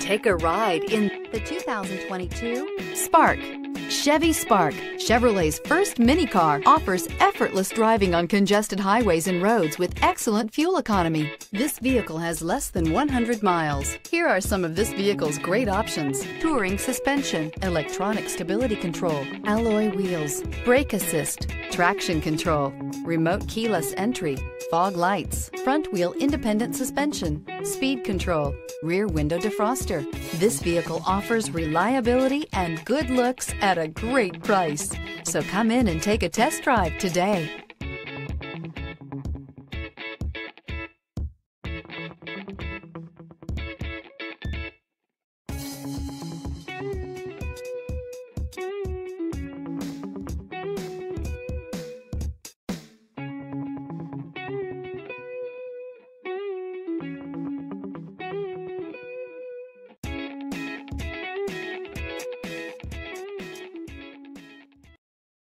Take a ride in the 2022 Spark. Chevy Spark, Chevrolet's first mini car, offers effortless driving on congested highways and roads with excellent fuel economy. This vehicle has less than 100 miles. Here are some of this vehicle's great options: touring suspension, electronic stability control, alloy wheels, brake assist, traction control, remote keyless entry, fog lights, front wheel independent suspension, speed control, rear window defroster. This vehicle offers reliability and good looks at a great price. So come in and take a test drive today.